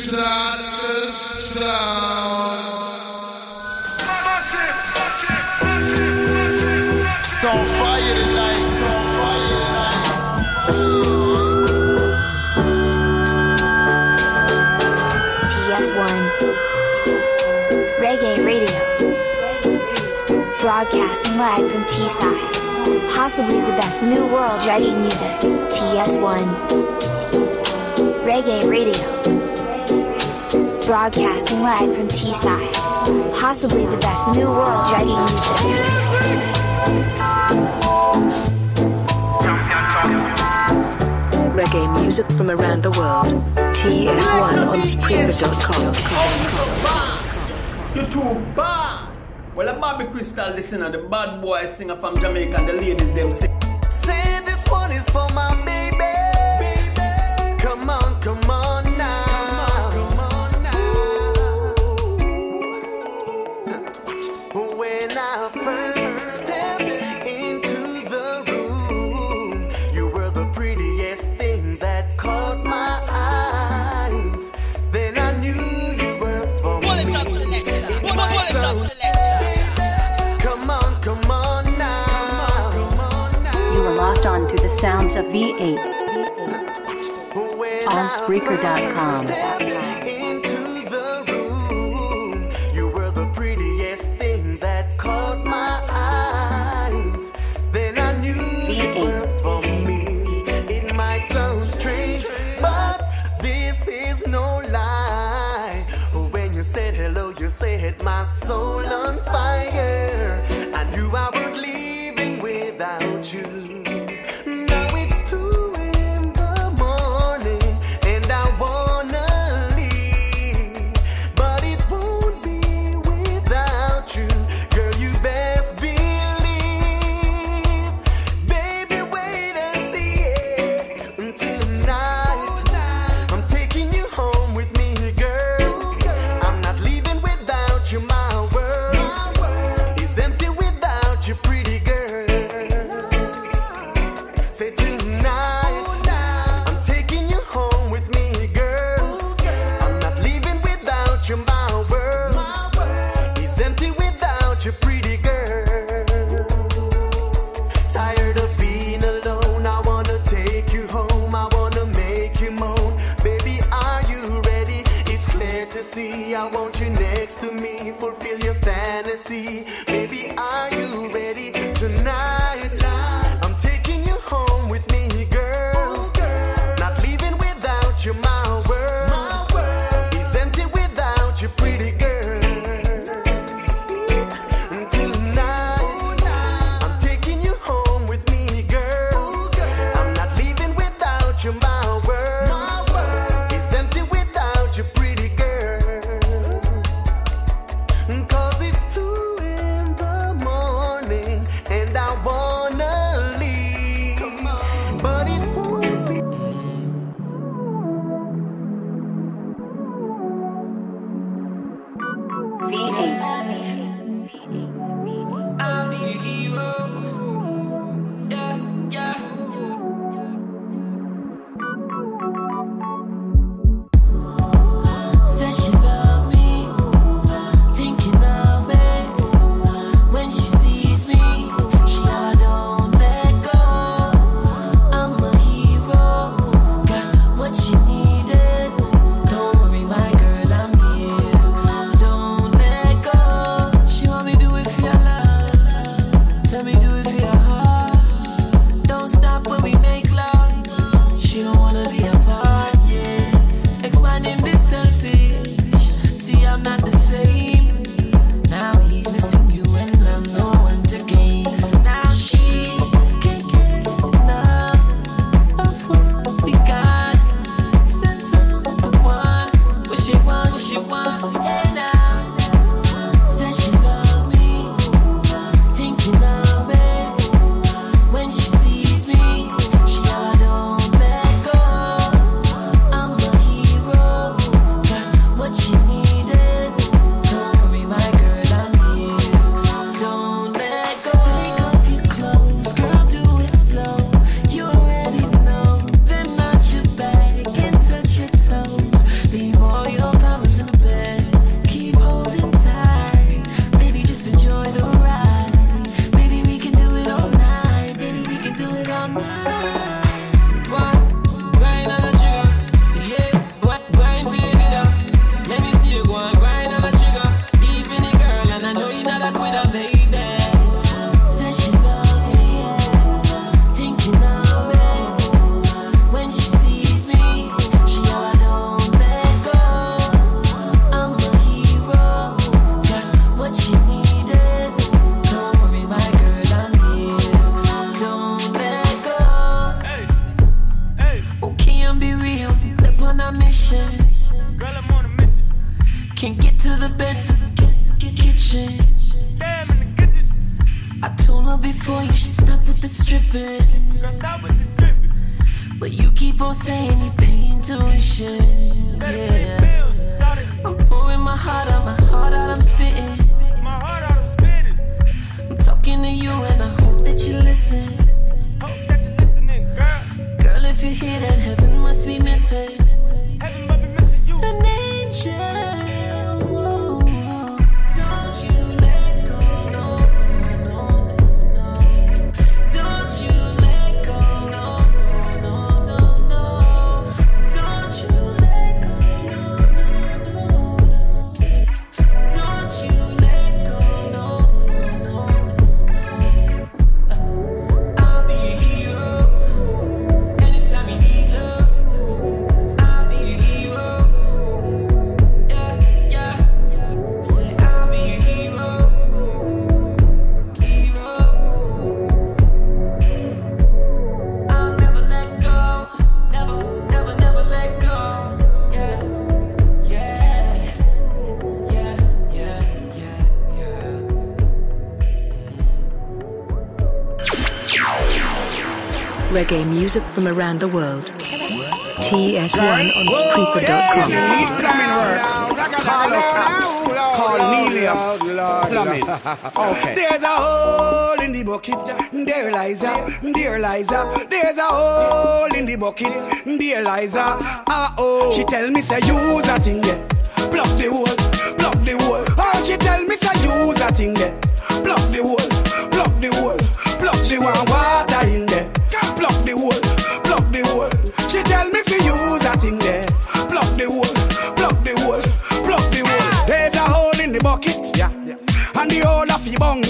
start the sound. Don't fire tonight. TS1 Reggae Radio, broadcasting live from Teesside. Possibly the best new world reggae music. TS1 Reggae Radio, broadcasting live from Teesside. Possibly the best new world reggae music. Reggae music from around the world. TS1 on Spreaker.com. You too bad. Well, a Bobby Crystal listener, the bad boy singer from Jamaica, and the ladies them say, say this one is for my baby. Come on, come on now. When I first stepped into the room, you were the prettiest thing that caught my eyes. Then I knew you were for me. Come on now. You are locked on to the sounds of V8 on Spreaker.com. Into the room, you were the prettiest thing that caught my eyes. Then I knew you were for me. It might sound strange, but this is no lie. When you said hello, you set my soul on fire. I knew I would leaving without you. Now it's 2 in the morning and I wanna leave, but it won't be without you. Girl, you best believe. Baby, wait and see it. Tonight I'm taking you home with me, girl. I'm not leaving without you. My world is empty without you, pretty girl. Say tonight I'm taking you home with me, girl. I'm not leaving without you. My world is empty without you, pretty girl. Tired of being alone, I wanna take you home. I wanna make you moan. Baby, are you ready? It's clear to see. I want you next to me, fulfill your fantasy. Baby, are you ready? Tonight I'm taking you home with me, girl. Not leaving without you. My world is empty without you, pretty girl. Tonight I'm taking you home with me, girl. I'm not leaving without you. My world is empty without you, pretty girl. 'Cause it's 2 in the morning and I wanna leave, but it won't be. V8 I'll be a hero. Yeah, yeah. Said she love me, thinking of me. When she sees me, she I don't let go. I'm a hero, got what she needed. Don't worry, my girl, I'm here. Don't let go. She want me do it for your love. Tell me do it for your heart. Don't stop when we make love. She don't wanna be apart, yeah. Expanding this selfish. See, I'm not the same. Now he's missing you and I'm no one to gain. Now she can't get enough of what we got. Sense of the one. What she want, hey now. Said she love me, thinking of it. When she sees me, she all don't let go. I'm a hero, got what she needed. Don't worry, my girl, I'm here. Don't let go. Take off your clothes, girl, do it slow. You already know they're not your bag. And touch your toes, leave all your can't get to the bed, so get kitchen. I told her before you should stop with the stripping, but you keep on saying you paying tuition. Yeah, I'm pouring my heart out, I'm spitting. I'm talking to you and I hope that you listen. Girl, if you hear that, heaven must be missing an angel. Whoa. Don't you let go, no, no, no, no. Don't you let go, no, no, no, no. Don't you let go, no, no, no, no. Don't you let go, no, no, no, no. I'll be a hero anytime you need love. I'll be a hero. Yeah, yeah. Say I'll be a hero. Hero. I'll never let go. Never, never, never let go. Yeah, yeah, yeah, yeah, yeah, yeah. Reggae music from around the world. TS1 on Spreaker.com. Call us out. Call Nelius. Plumbing. Okay. There's a hole in the bucket. Dear Liza. Dear Liza. There's a hole in the bucket. Dear Liza. Oh. She tell me say use a thing there. Plug the hole. Plug the hole. Oh, she tell me say use a thing there. Plug the hole. Plug the hole. Plug. She want water in there. Plug the hole. Plug the hole. She tell me fi use a thing there. Plug the hole. Plug the hole. Plug the hole. There's a hole in the bucket. Yeah. And the whole of the bung.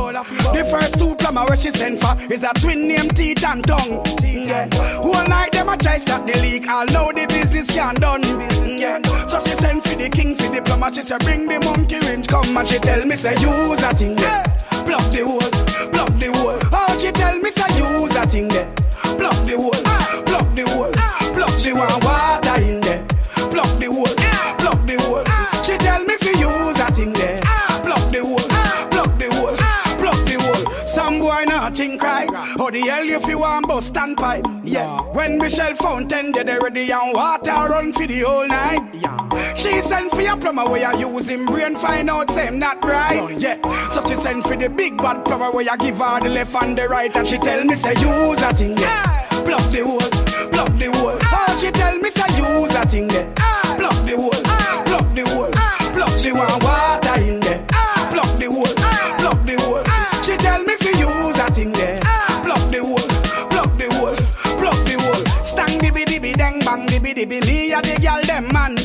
The first two plumber where she sent for is a twin named Teeth and Tongue. Yeah. Whole night them a try stop the leak. All know the business can done. Yeah. So she sent for the king for the plumber. She say bring the monkey wrench come and she tell me say use a thing there. Plug the hole. Plug the hole. Oh, she tell me say use a thing there. Plug the hole. Plug the hole. Plug. She want water in there. Plug the hole. Plug the hole. She tell me fi use a thing there. Plug the hole. Plug the hole. Plug the hole. Some boy nothing cry. How the hell you fi want bust and pipe? Yeah. When Michelle Fountain dead already and water run for the whole night. Yeah. She sent for your plumber where you use him brain find out same not right. Yeah. So she sent for the big bad plumber where you give her the left and the right and she tell me say use a thing there. Plug the hole. Plug the hole. Oh, she tell me say use a thing there. Plug the hole. Plug the hole. Plug. She want water in there. Plug the hole. Plug the hole. She tell me fi use a thing there. Plug the hole. Plug the hole. Plug the hole. Stang dibby dibby dang bang dibby dibby. Me a the girl them man.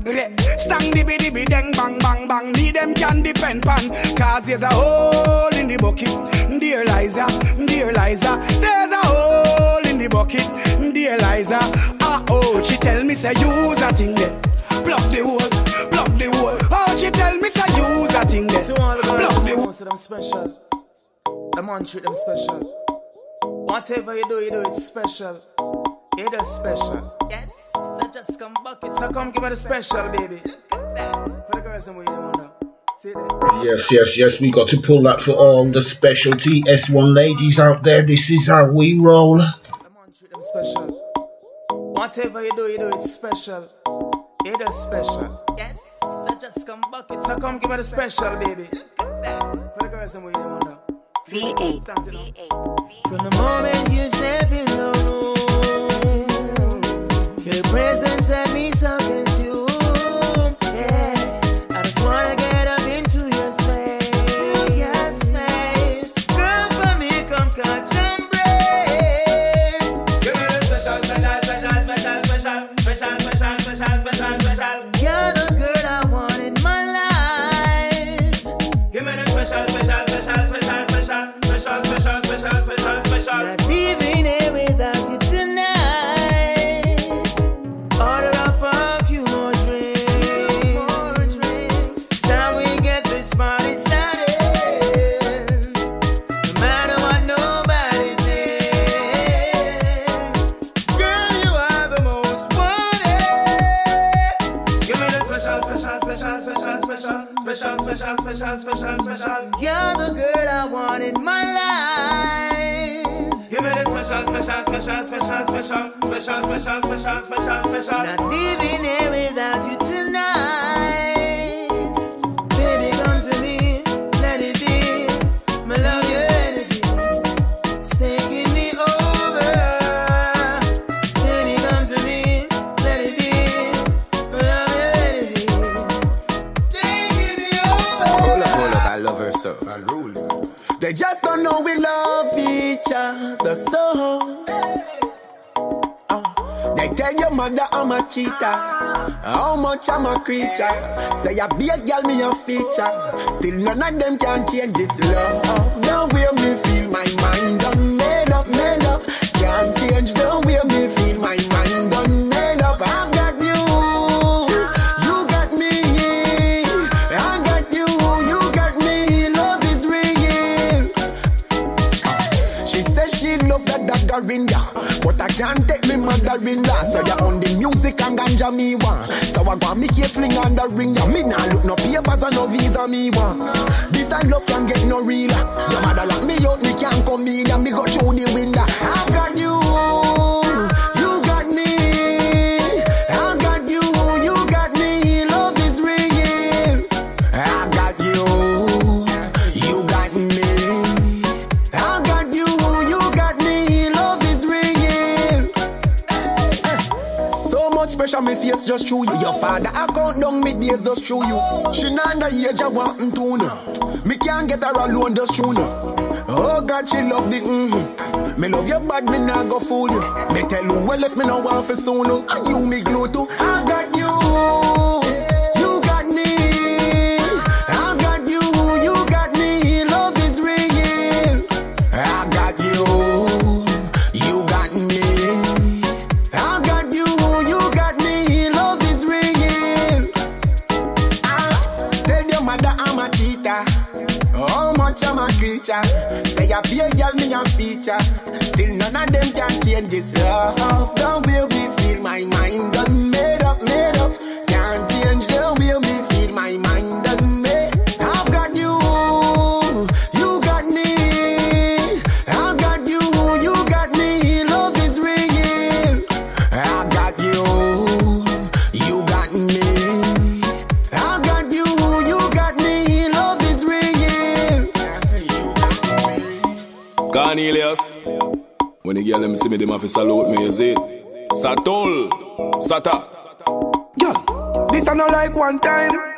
Stang dibby dibby dang bang bang bang. Me them can depend pan. Cause there's a hole in the bucket. Dear Liza. Dear Liza. There's a hole in the bucket. Dear Liza. Oh, she tell me say use a thing there. Plug the hole. Plug the hole. Oh, she tell me say use a thing there. Plug the hole. Them special. Them on treat them special. Whatever you do it special. It is special. Yes. So just come bucket. So come give me the special, baby. Look at that. For the girls them way they wonder. See that? Yes. We got to pull that for all the special TS1 ladies out there. This is how we roll. Them on treat them special. Whatever you do it special. It is special. Yes. So just come bucket. So come give me the special, baby. Look at that. For the girls them way they wonder. V8. From the moment you step in the room, your presence had me so consumed. Yeah, I just wanna get up into your space. Girl, for me, come catch and embrace. Give me the special. You're the girl I want in my life. Give me the special. Not leaving here without you tonight. You're the girl I want in my life. Give me the special. Not leaving here without you tonight. Baby, come to me, let it be. My love, your energy, it's taking me over. Baby, come to me, let it be. My love, your energy, it's taking me over. Hold up, I love her so. They just don't know we love each other so. They tell your mother I'm a cheater, how much I'm a creature. Say I be a girl, me a feature. Still none of them can change this love. The way me feel, my mind done made up. Can't change the way me feel, my mind done made up. I've got you, you got me. I got you, you got me. Love is real. She says she love that dagger, but I can't take me mother-in-law. So you on the music and ganja me want. So I got me case fling on the ring. Ya me nah look no papers and no visa me want. This and love can get no realer. Your mother lock me out, me can't come in. And me go through the window. I've got you, you got me. I've got you, you got me. Love is real. I got you, you got me. I got you, you got me. Love is real. So much pressure me face just through you. Your father I count down me days just through you. She not the age I want to know. Me can't get her alone just through you. Oh God, she love the Me love your bad, me not go fool you. Me tell you well if me no want for soon. And you me glue too. I've got you, you got me. I've got you, you got me. Love is real. I got you, you got me. I got you, you got me. Love is real. Tell your mother I'm a cheater, how much I'm a creature. Say I be a girl, me a feature. Still none of them can change this love. Don't will me feel, my mind done made up. Can't change the way me feel, my mind done made. I've got you, you got me. I've got you, you got me. Love is real. I got you, you got me. I got you, you got me. Love is real. Cornelius, when the girl them see me, them have to salute me, you see it? Satol, Sata. Girl, this I not like one time.